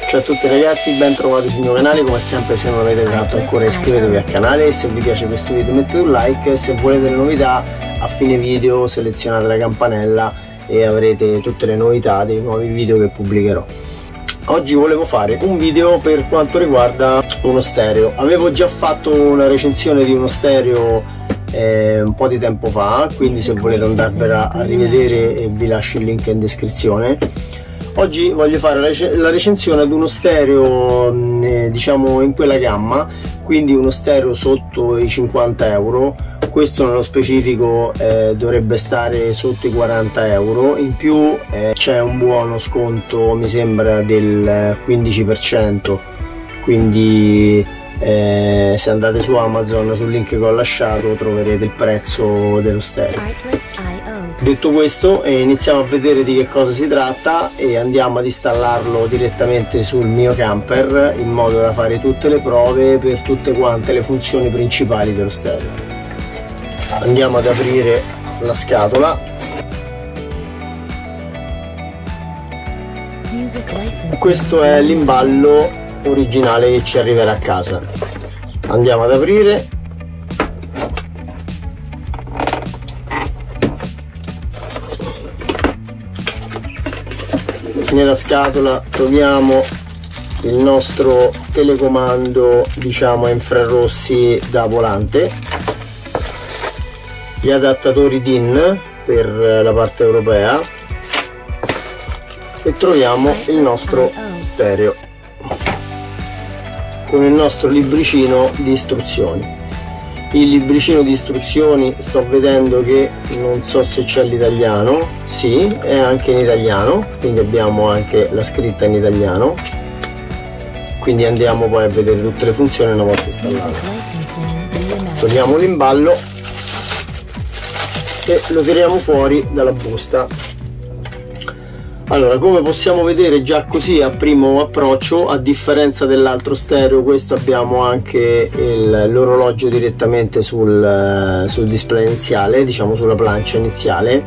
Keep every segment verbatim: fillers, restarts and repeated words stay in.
Ciao a tutti ragazzi, ben trovati sul mio canale. Come sempre, se non l'avete fatto ancora iscrivetevi al canale e se vi piace questo video mettete un like. Se volete le novità, a fine video selezionate la campanella e avrete tutte le novità dei nuovi video che pubblicherò. Oggi volevo fare un video per quanto riguarda uno stereo. Avevo già fatto una recensione di uno stereo eh, un po' di tempo fa, quindi se volete andarvela a rivedere vi lascio il link in descrizione. Oggi voglio fare la recensione ad uno stereo eh, diciamo in quella gamma, quindi uno stereo sotto i cinquanta euro. Questo nello specifico eh, dovrebbe stare sotto i quaranta euro. In più eh, c'è un buono sconto, mi sembra del quindici per cento, quindi eh, se andate su Amazon, sul link che ho lasciato, troverete il prezzo dello stereo. Detto questo, eh, iniziamo a vedere di che cosa si tratta e andiamo ad installarlo direttamente sul mio camper, in modo da fare tutte le prove per tutte quante le funzioni principali dello stereo. Andiamo ad aprire la scatola. Questo è l'imballo originale che ci arriverà a casa. Andiamo ad aprire. Nella scatola troviamo il nostro telecomando, diciamo a infrarossi da volante, gli adattatori D I N per la parte europea e troviamo il nostro stereo con il nostro libricino di istruzioni. Il libricino di istruzioni sto vedendo che non so se c'è l'italiano, sì, è anche in italiano, quindi abbiamo anche la scritta in italiano, quindi andiamo poi a vedere tutte le funzioni una volta installate. Togliamo l'imballo e lo tiriamo fuori dalla busta. Allora, come possiamo vedere già così a primo approccio, a differenza dell'altro stereo, questo abbiamo anche l'orologio direttamente sul, sul display iniziale, diciamo sulla plancia iniziale.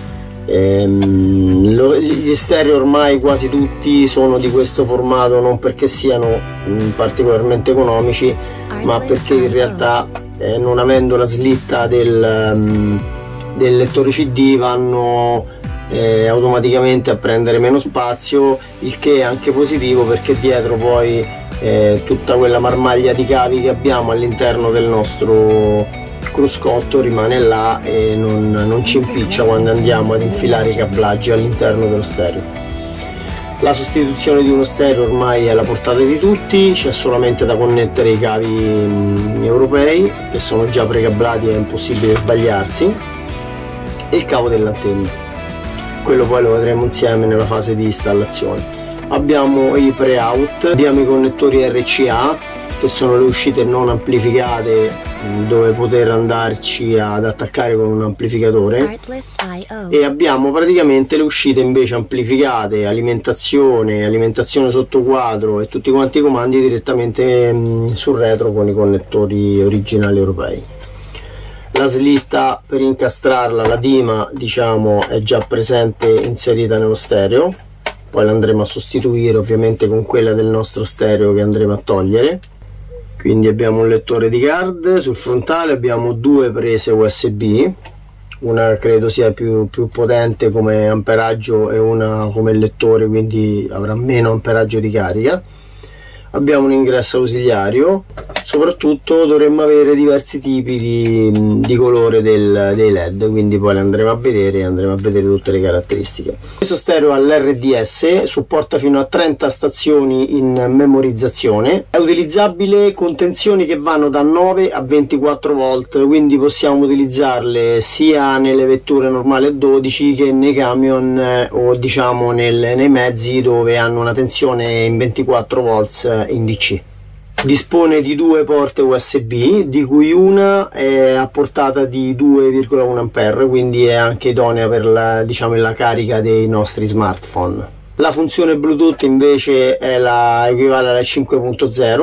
Ehm, lo, gli stereo ormai quasi tutti sono di questo formato, non perché siano mh, particolarmente economici, ma perché in realtà eh, non avendo la slitta del, um, del lettore C D vanno Eh, automaticamente a prendere meno spazio, il che è anche positivo perché dietro poi eh, tutta quella marmaglia di cavi che abbiamo all'interno del nostro cruscotto rimane là e non, non ci impiccia quando andiamo ad infilare i cablaggi all'interno dello stereo. La sostituzione di uno stereo ormai è alla portata di tutti, c'è solamente da connettere i cavi mh, europei che sono già precablati, è impossibile sbagliarsi, e il cavo dell'antenna. Quello poi lo vedremo insieme nella fase di installazione. Abbiamo i pre-out, abbiamo i connettori R C A che sono le uscite non amplificate dove poter andarci ad attaccare con un amplificatore, e abbiamo praticamente le uscite invece amplificate, alimentazione, alimentazione sotto quadro e tutti quanti i comandi direttamente mh, sul retro con i connettori originali europei. La slitta per incastrarla, la dima, diciamo, è già presente inserita nello stereo, poi la andremo a sostituire ovviamente con quella del nostro stereo che andremo a togliere. Quindi abbiamo un lettore di card, sul frontale abbiamo due prese U S B, una credo sia più, più potente come amperaggio e una come lettore, quindi avrà meno amperaggio di carica. Abbiamo un ingresso ausiliario, soprattutto dovremmo avere diversi tipi di, di colore del, dei led, quindi poi le andremo a vedere e andremo a vedere tutte le caratteristiche. Questo stereo ha l'R D S, supporta fino a trenta stazioni in memorizzazione, è utilizzabile con tensioni che vanno da nove a ventiquattro volt, quindi possiamo utilizzarle sia nelle vetture normali a dodici che nei camion eh, o diciamo nel, nei mezzi dove hanno una tensione in ventiquattro volt in D C. Dispone di due porte U S B, di cui una è a portata di due virgola uno ampere, quindi è anche idonea per la, diciamo, la carica dei nostri smartphone. La funzione Bluetooth invece è la equivale alla cinque punto zero,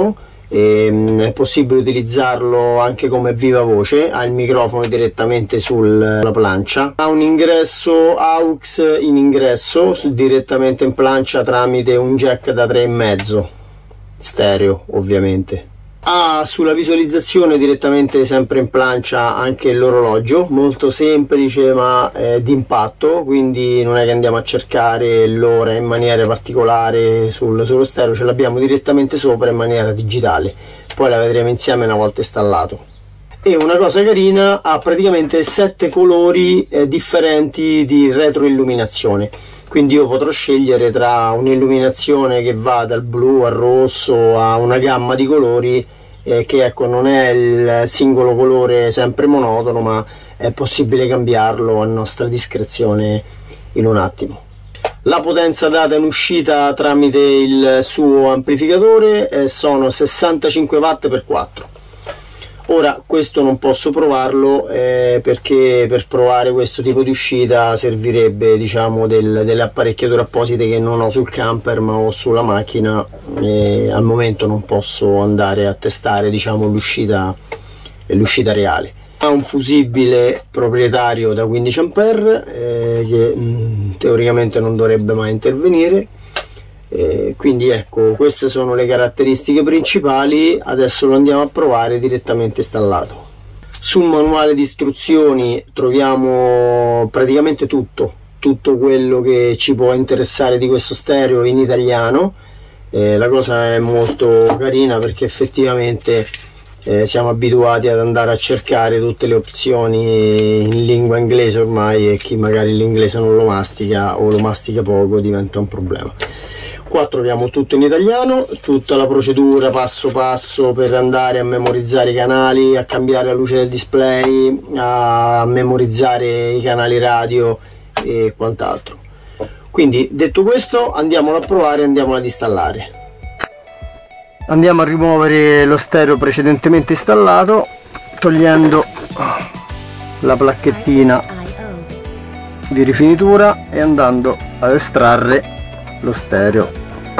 E, mh, è possibile utilizzarlo anche come viva voce, ha il microfono direttamente sulla plancia, ha un ingresso A U X in ingresso su, direttamente in plancia tramite un jack da tre e mezzo stereo ovviamente. Ha sulla visualizzazione direttamente sempre in plancia anche l'orologio, molto semplice ma eh, d'impatto, quindi non è che andiamo a cercare l'ora in maniera particolare sul, sullo stereo, ce l'abbiamo direttamente sopra in maniera digitale, poi la vedremo insieme una volta installato. E una cosa carina, ha praticamente sette colori eh, differenti di retroilluminazione, quindi io potrò scegliere tra un'illuminazione che va dal blu al rosso a una gamma di colori eh, che ecco non è il singolo colore sempre monotono, ma è possibile cambiarlo a nostra discrezione in un attimo. La potenza data in uscita tramite il suo amplificatore eh, sono sessantacinque watt per quattro. Ora questo non posso provarlo eh, perché per provare questo tipo di uscita servirebbe diciamo del, delle apparecchiature apposite che non ho sul camper ma ho sulla macchina, e al momento non posso andare a testare diciamo l'uscita l'uscita reale. Ha un fusibile proprietario da quindici ampere eh, che mh, teoricamente non dovrebbe mai intervenire. Eh, quindi ecco, queste sono le caratteristiche principali. Adesso lo andiamo a provare direttamente installato. Sul manuale di istruzioni troviamo praticamente tutto tutto quello che ci può interessare di questo stereo in italiano. Eh, la cosa è molto carina perché effettivamente eh, siamo abituati ad andare a cercare tutte le opzioni in lingua inglese ormai, e chi magari l'inglese non lo mastica o lo mastica poco diventa un problema. Qua troviamo tutto in italiano, tutta la procedura passo passo per andare a memorizzare i canali, a cambiare la luce del display, a memorizzare i canali radio e quant'altro. Quindi detto questo andiamolo a provare, andiamolo ad installare. Andiamo a rimuovere lo stereo precedentemente installato togliendo la placchettina di rifinitura e andando ad estrarre lo stereo.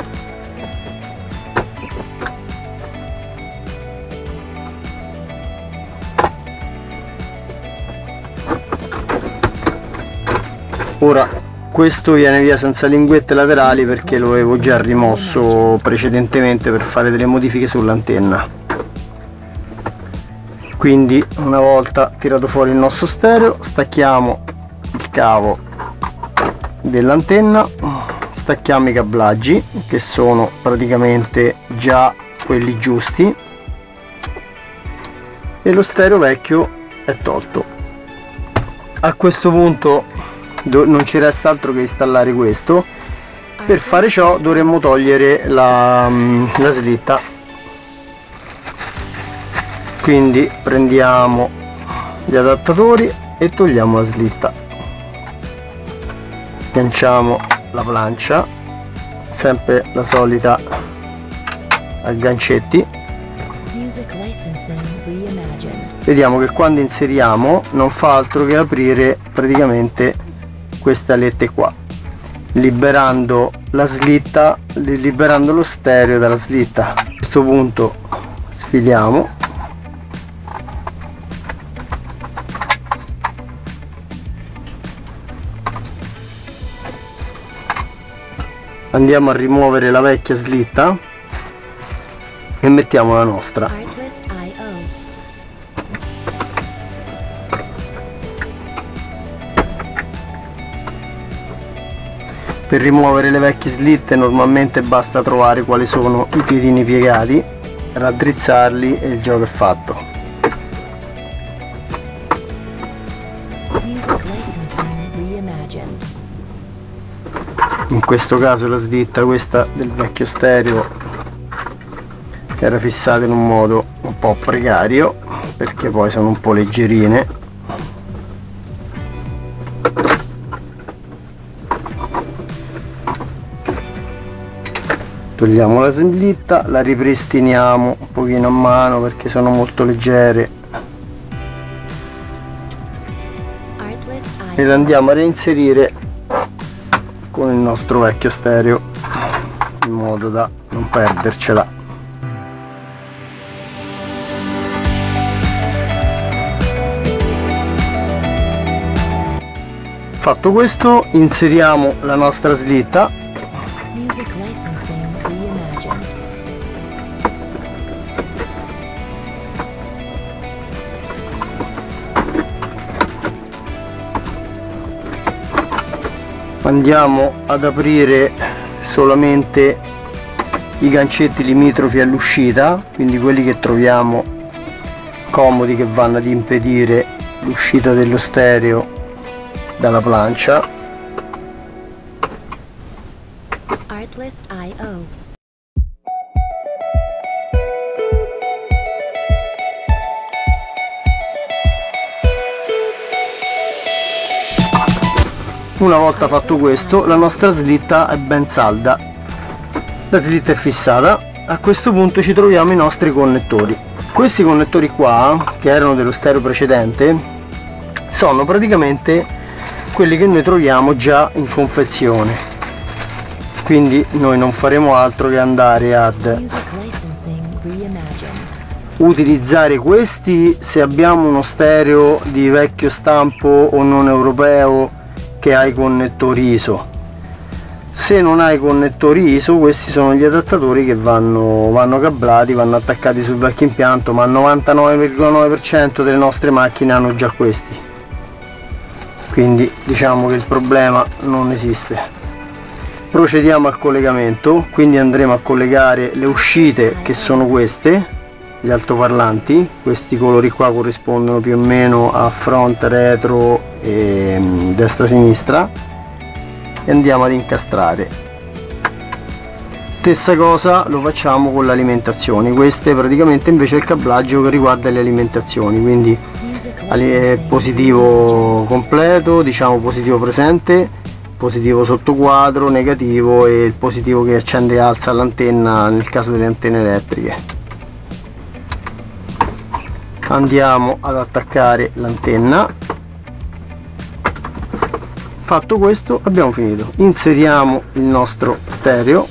Ora questo viene via senza linguette laterali perché lo avevo già rimosso precedentemente per fare delle modifiche sull'antenna. Quindi una volta tirato fuori il nostro stereo stacchiamo il cavo dell'antenna, stacchiamo i cablaggi che sono praticamente già quelli giusti e lo stereo vecchio è tolto. A questo punto non ci resta altro che installare questo. Per fare ciò dovremmo togliere la, la slitta, quindi prendiamo gli adattatori e togliamo la slitta, sganciamo la plancia, sempre la solita a gancetti. Vediamo che quando inseriamo non fa altro che aprire praticamente queste alette qua, liberando la slitta, liberando lo stereo dalla slitta. A questo punto sfiliamo, andiamo a rimuovere la vecchia slitta e mettiamo la nostra. Per rimuovere le vecchie slitte normalmente basta trovare quali sono i piedini piegati, raddrizzarli e il gioco è fatto. In questo caso la slitta, questa del vecchio stereo, era fissata in un modo un po' precario perché poi sono un po' leggerine. Togliamo la slitta, la ripristiniamo un pochino a mano perché sono molto leggere e la andiamo a reinserire con il nostro vecchio stereo in modo da non perdercela. Fatto questo, inseriamo la nostra slitta. Andiamo ad aprire solamente i gancetti limitrofi all'uscita, quindi quelli che troviamo comodi, che vanno ad impedire l'uscita dello stereo dalla plancia. Artlist punto i o. Una volta fatto questo, la nostra slitta è ben salda, la slitta è fissata. A questo punto ci troviamo i nostri connettori. Questi connettori qua, che erano dello stereo precedente, sono praticamente quelli che noi troviamo già in confezione, quindi noi non faremo altro che andare ad utilizzare questi se abbiamo uno stereo di vecchio stampo o non europeo che ha i connettori I S O. Se non hai connettori I S O, questi sono gli adattatori che vanno, vanno cablati, vanno attaccati sul vecchio impianto, ma il novantanove virgola nove per cento delle nostre macchine hanno già questi, quindi diciamo che il problema non esiste. Procediamo al collegamento, quindi andremo a collegare le uscite, che sono queste, gli altoparlanti. Questi colori qua corrispondono più o meno a front, retro e destra sinistra, e andiamo ad incastrare. Stessa cosa lo facciamo con le alimentazioni. Queste praticamente invece è il cablaggio che riguarda le alimentazioni, quindi positivo completo, diciamo positivo presente, positivo sottoquadro, negativo e il positivo che accende e alza l'antenna nel caso delle antenne elettriche. Andiamo ad attaccare l'antenna. Fatto questo, abbiamo finito. Inseriamo il nostro stereo,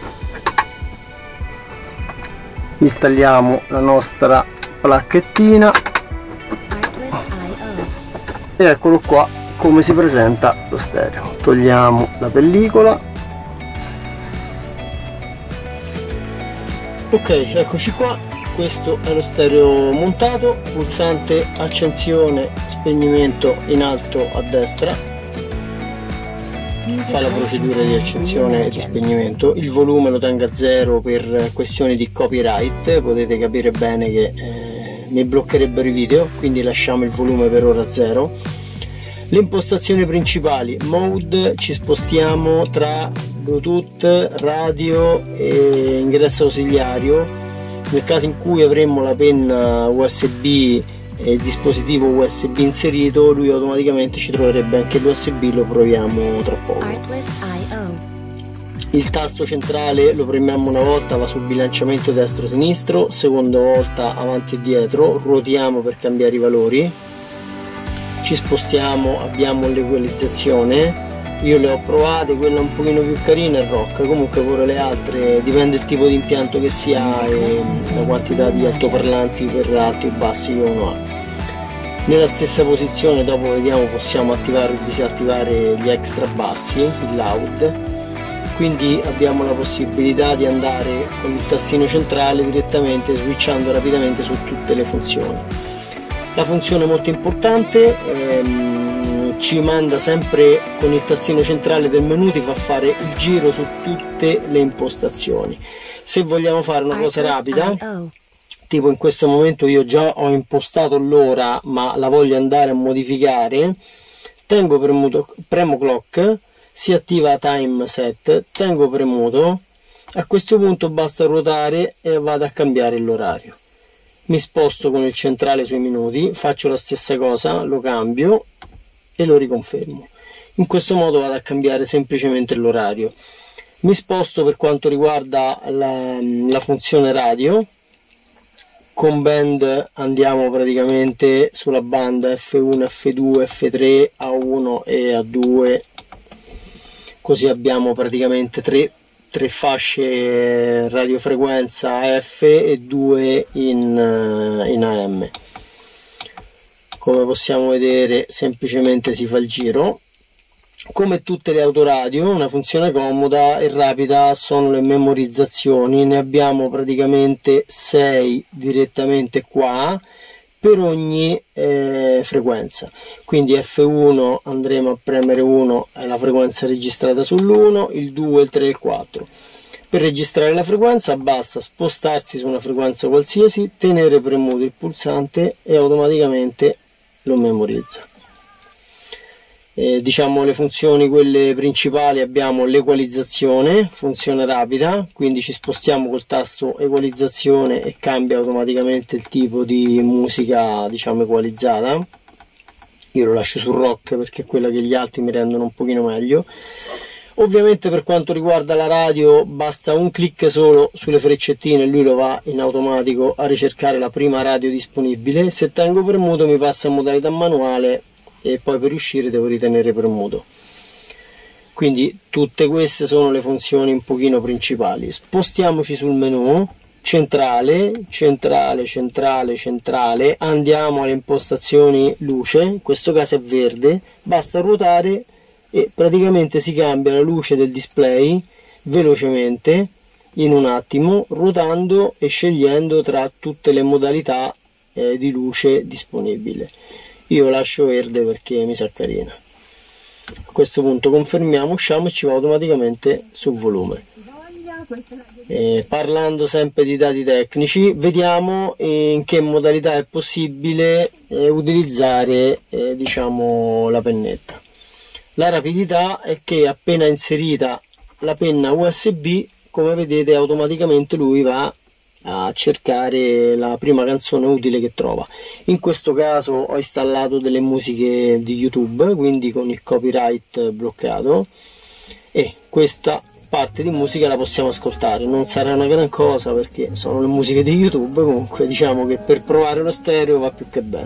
installiamo la nostra placchettina e eccolo qua come si presenta lo stereo. Togliamo la pellicola. Ok, eccoci qua. Questo è lo stereo montato, pulsante accensione spegnimento in alto a destra, fa la procedura di accensione e di spegnimento. Il volume lo tengo a zero per questioni di copyright, potete capire bene che eh, mi bloccherebbero i video, quindi lasciamo il volume per ora a zero. Le impostazioni principali: mode, ci spostiamo tra Bluetooth, radio e ingresso ausiliario. Nel caso in cui avremmo la penna U S B e il dispositivo U S B inserito, lui automaticamente ci troverebbe anche l'U S B, lo proviamo tra poco. Il tasto centrale lo premiamo una volta, va sul bilanciamento destro-sinistro, seconda volta avanti e dietro, ruotiamo per cambiare i valori, ci spostiamo, abbiamo l'equalizzazione. Io le ho provate, quella un pochino più carina è rock, comunque pure le altre dipende dal tipo di impianto che si ha e la quantità di altoparlanti per alti o bassi che uno ha. Nella stessa posizione dopo vediamo possiamo attivare o disattivare gli extra bassi, il loud, quindi abbiamo la possibilità di andare con il tastino centrale direttamente switchando rapidamente su tutte le funzioni. La funzione molto importante ehm, ci manda sempre con il tastino centrale del menu, ti fa fare il giro su tutte le impostazioni. Se vogliamo fare una cosa rapida, tipo in questo momento io già ho impostato l'ora ma la voglio andare a modificare, tengo premuto, premo clock, si attiva time set, tengo premuto, a questo punto basta ruotare e vado a cambiare l'orario. Mi sposto con il centrale sui minuti, faccio la stessa cosa, lo cambio e lo riconfermo. In questo modo vado a cambiare semplicemente l'orario. Mi sposto per quanto riguarda la, la funzione radio. Con band andiamo praticamente sulla banda F uno, F due, F tre, A uno e A due, così abbiamo praticamente tre, tre fasce radiofrequenza A F e due in, in A M. Come possiamo vedere semplicemente si fa il giro, Come tutte le autoradio, una funzione comoda e rapida sono le memorizzazioni. Ne abbiamo praticamente sei direttamente qua per ogni eh, frequenza. Quindi F uno andremo a premere uno, è la frequenza registrata sull'uno, il due, il tre e il quattro. Per registrare la frequenza basta spostarsi su una frequenza qualsiasi, tenere premuto il pulsante e automaticamente lo memorizza. Eh, diciamo le funzioni quelle principali: abbiamo l'equalizzazione, funzione rapida, quindi ci spostiamo col tasto equalizzazione e cambia automaticamente il tipo di musica, diciamo, equalizzata. Io lo lascio sul rock perché è quella che gli altri mi rendono un pochino meglio. Ovviamente per quanto riguarda la radio basta un clic solo sulle freccettine e lui lo va in automatico a ricercare la prima radio disponibile. Se tengo premuto mi passa in modalità manuale e poi per uscire devo ritenere premuto. Quindi tutte queste sono le funzioni un pochino principali. Spostiamoci sul menu centrale, centrale, centrale, centrale, andiamo alle impostazioni luce, in questo caso è verde, basta ruotare e praticamente si cambia la luce del display velocemente in un attimo, ruotando e scegliendo tra tutte le modalità eh, di luce disponibile. Io lascio verde perché mi sa carina. A questo punto confermiamo, usciamo e ci va automaticamente sul volume. Eh, parlando sempre di dati tecnici, vediamo in che modalità è possibile eh, utilizzare eh, diciamo la pennetta. La rapidità è che appena inserita la penna U S B, come vedete automaticamente lui va a cercare la prima canzone utile che trova. In questo caso ho installato delle musiche di YouTube, quindi con il copyright bloccato, e questa parte di musica la possiamo ascoltare. Non sarà una gran cosa perché sono le musiche di YouTube, comunque diciamo che per provare lo stereo va più che bene.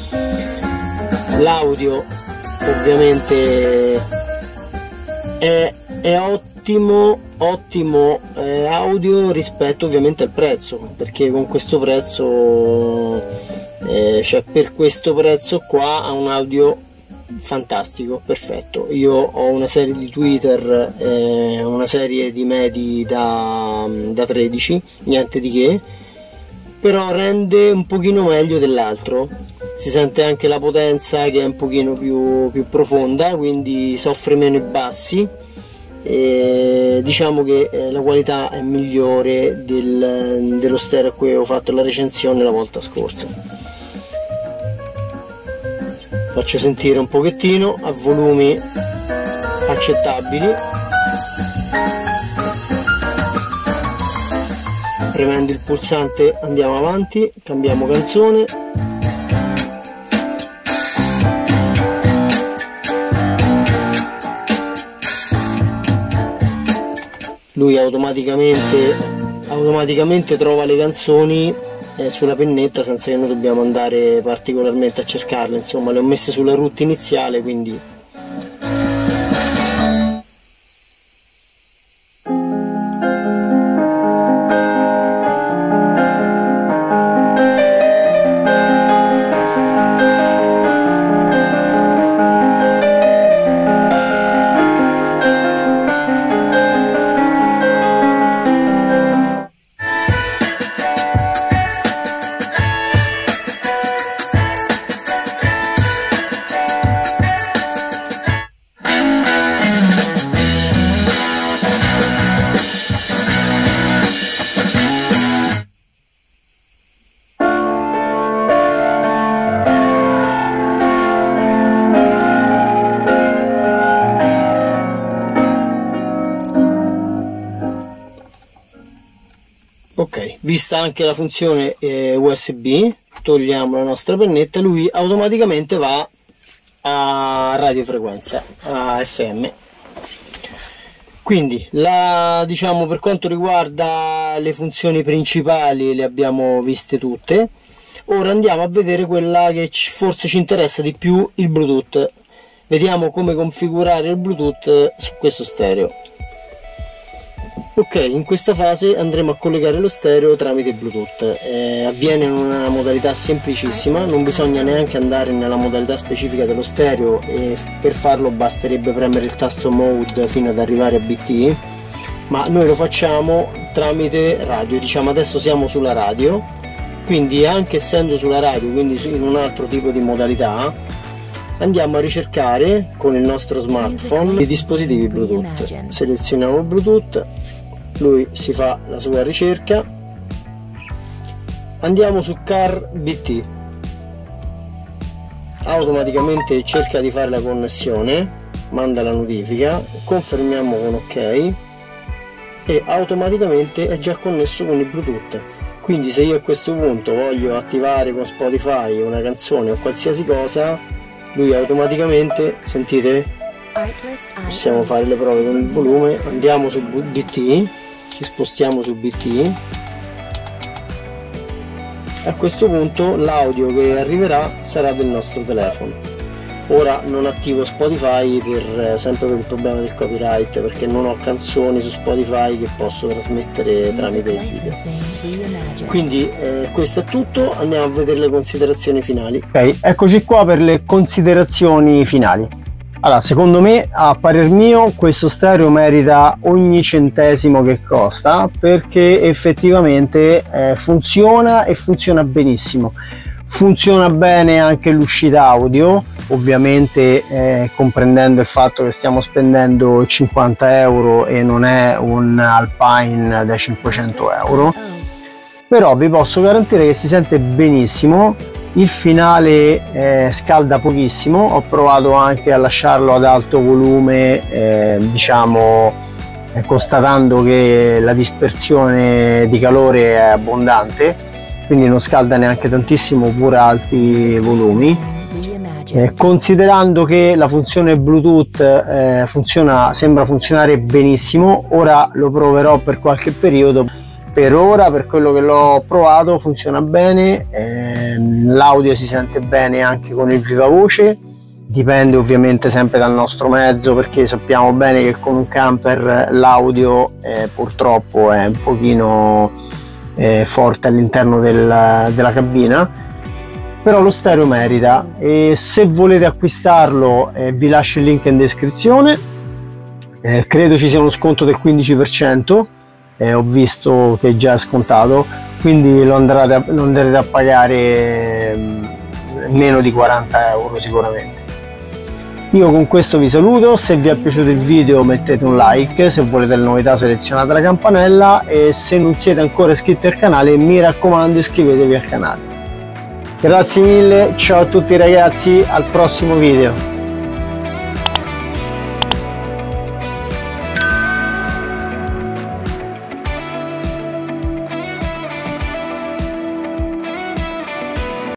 L'audio ovviamente è, è ottimo, ottimo eh, audio rispetto ovviamente al prezzo, perché con questo prezzo eh, cioè per questo prezzo qua ha un audio fantastico, perfetto. Io ho una serie di tweeter, eh, una serie di medi da, da tredici, niente di che, però rende un pochino meglio dell'altro. Si sente anche la potenza che è un pochino più, più profonda, quindi soffre meno i bassi, e diciamo che eh, la qualità è migliore del, dello stereo a cui avevo fatto la recensione la volta scorsa. Faccio sentire un pochettino a volumi accettabili, premendo il pulsante andiamo avanti, cambiamo canzone. Lui automaticamente, automaticamente trova le canzoni eh, sulla pennetta senza che noi dobbiamo andare particolarmente a cercarle. Insomma, le ho messe sulla route iniziale, quindi ok, vista anche la funzione eh, U S B, togliamo la nostra pennetta, lui automaticamente va a radiofrequenza, a F M. Quindi la, diciamo, per quanto riguarda le funzioni principali le abbiamo viste tutte. Ora andiamo a vedere quella che forse ci interessa di più, il Bluetooth. Vediamo come configurare il Bluetooth su questo stereo. Ok, in questa fase andremo a collegare lo stereo tramite Bluetooth. Eh, avviene in una modalità semplicissima, non bisogna neanche andare nella modalità specifica dello stereo, e per farlo basterebbe premere il tasto Mode fino ad arrivare a B T, ma noi lo facciamo tramite radio. Diciamo adesso siamo sulla radio, quindi anche essendo sulla radio, quindi in un altro tipo di modalità, andiamo a ricercare con il nostro smartphone i dispositivi Bluetooth. Selezioniamo Bluetooth, lui si fa la sua ricerca, andiamo su Car B T, automaticamente cerca di fare la connessione, manda la notifica, confermiamo con ok e automaticamente è già connesso con il Bluetooth. Quindi se io a questo punto voglio attivare con Spotify una canzone o qualsiasi cosa, lui automaticamente, sentite, possiamo fare le prove con il volume, andiamo su B T, ci spostiamo su B T, a questo punto l'audio che arriverà sarà del nostro telefono. Ora non attivo Spotify per, sempre per il problema del copyright, perché non ho canzoni su Spotify che posso trasmettere tramite il video. Quindi eh, questo è tutto, andiamo a vedere le considerazioni finali. Ok, eccoci qua per le considerazioni finali. Allora, secondo me, a parer mio, questo stereo merita ogni centesimo che costa, perché effettivamente eh, funziona e funziona benissimo. Funziona bene anche l'uscita audio, ovviamente eh, comprendendo il fatto che stiamo spendendo cinquanta euro e non è un Alpine da cinquecento euro, però vi posso garantire che si sente benissimo. Il finale eh, scalda pochissimo, ho provato anche a lasciarlo ad alto volume, eh, diciamo eh, constatando che la dispersione di calore è abbondante, quindi non scalda neanche tantissimo pure a alti volumi. Eh, considerando che la funzione Bluetooth eh, funziona, sembra funzionare benissimo, ora lo proverò per qualche periodo. Per ora, per quello che l'ho provato, funziona bene, ehm, l'audio si sente bene anche con il viva voce, dipende ovviamente sempre dal nostro mezzo, perché sappiamo bene che con un camper l'audio eh, purtroppo è un pochino eh, forte all'interno del, della cabina, però lo stereo merita, e se volete acquistarlo eh, vi lascio il link in descrizione. Eh, credo ci sia uno sconto del quindici per cento. Eh, ho visto che è già scontato, quindi lo, andrete a, lo andrete a pagare eh, meno di quaranta euro sicuramente. Io con questo vi saluto, se vi è piaciuto il video mettete un like, se volete le novità selezionate la campanella, e se non siete ancora iscritti al canale mi raccomando iscrivetevi al canale. Grazie mille, ciao a tutti ragazzi, al prossimo video.